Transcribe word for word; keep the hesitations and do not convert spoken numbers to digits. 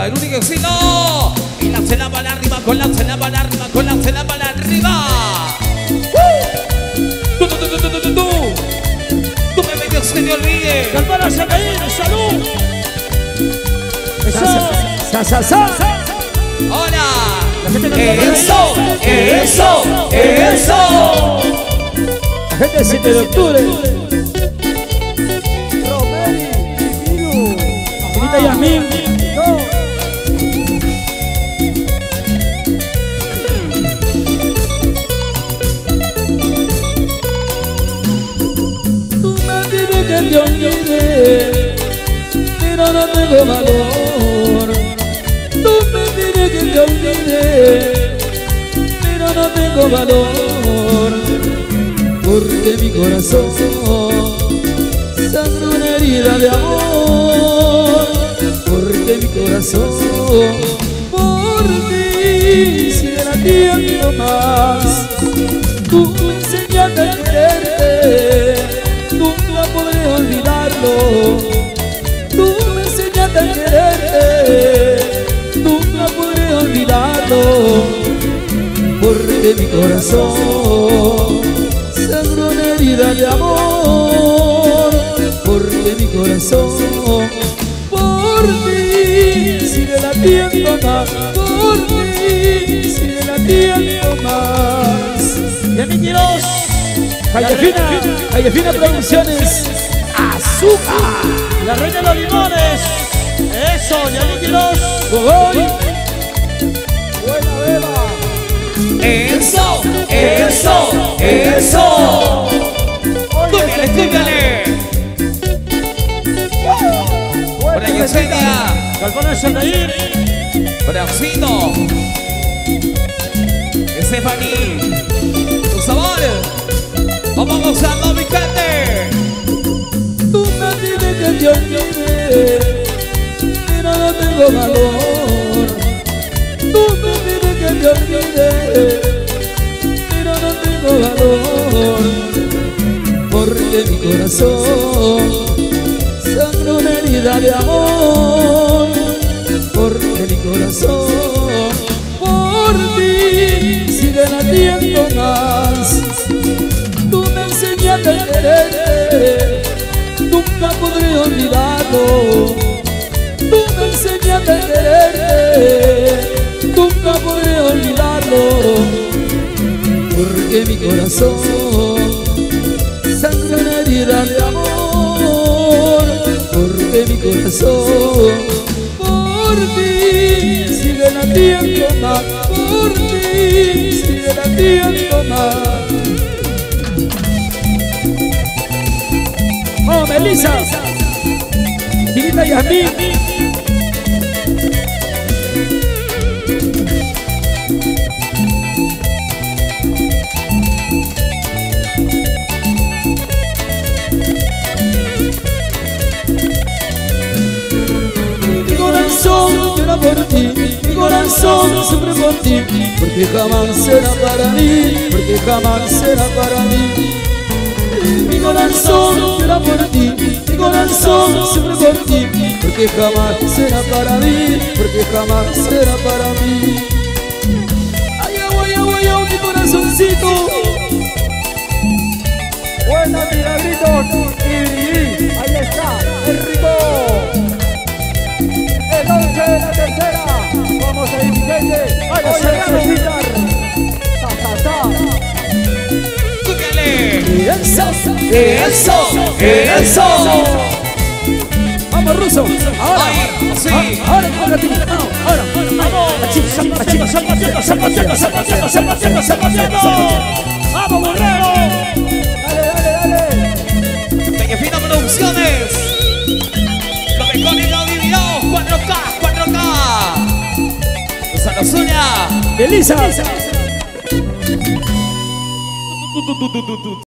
el único éxito. Y la cena para arriba, con la cena para arriba, con la cena para arriba. ¡Uh! Tú, tú, tú, tú, tú, tú, tú. Tú me medio se te olvide. Calmar a caer, salud. Eso. Sa, sa, sa, sa. Hola. Eso, eso, eso. La gente del siete de octubre. Romeri, Miru, Señorita Yasmín. tú me pides que te olvide, pero no tengo valor. Tú me pides que te olvide, pero no tengo valor. Porque mi corazón sangra una herida de amor. Porque mi corazón por ti sigue latiendo más. Tú me enseñaste a quererte, nunca podré olvidarlo. Tú me enseñaste a quererte, nunca podré olvidarlo. Porque mi corazón sangró una herida de amor. Porque mi corazón por ti sigue latiendo más. Por ti sigue latiendo más. Y a mí Quiroz. Calle Fina. Calle Fina Producciones. Azúcar. La reina de los limones. Eso, Yanni Quiroz. Gogoy. Buena beba. Eso, eso, eso. Túmbiale, túmbiale. Por ahí Yesenia. Calpona de sonreír. Bracito. Stephanie. Tu sabor. Vamos gozando, mi gente. Tú me pides que te olvide, pero no tengo valor. Tú me pides que te olvide, pero no tengo valor. Porque mi corazón sangra una herida de amor. Porque mi corazón por ti sigue latiendo más. Tú me enseñaste a quererte, nunca podré olvidarlo. Tú me enseñaste a quererte, nunca podré olvidarlo. Porque mi corazón sangra una herida de amor. Porque mi corazón por ti sigue latiendo más. Por ti sigue latiendo más. Oh, Melissa. Señorita Yasmín. Mi corazón llora por ti, mi corazón sufre por ti, porque jamás será para mí, porque jamás será para mí. Mi corazón llora por ti, mi corazón sufre por ti, porque jamás será para mí, porque jamás será para mí. Ay, ay, ay, ay, mi corazoncito. Buenos milagritos. Y ahí está, el rico. El once de la tercera. Vamos a ir, mi gente. Ay, Oye, necesitar. Ta, ta, ta. Túmbiale. Eso, Eso, eso. Vamos, Ruso. Ahora. Ay, sí. Ahora, ahora, ahora. vamos. Zapatiendo, zapatiendo, zapatiendo, zapatiendo, zapatiendo, zapatiendo. Vamos, Borrero. Dale, dale, dale. Calle Fina Producciones. Lo mejor en audio y video. cuatro K, cuatro K. Usa la suya. Melissa. Tu, tu, tu, tu, tu, tu.